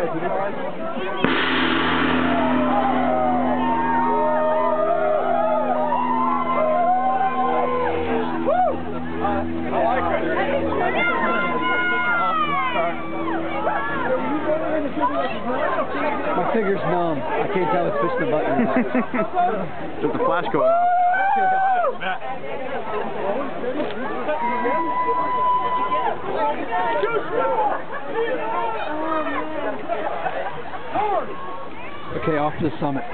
My finger's numb. I can't tell it's pushing the button. Just the flash going off. Okay, off to the summit.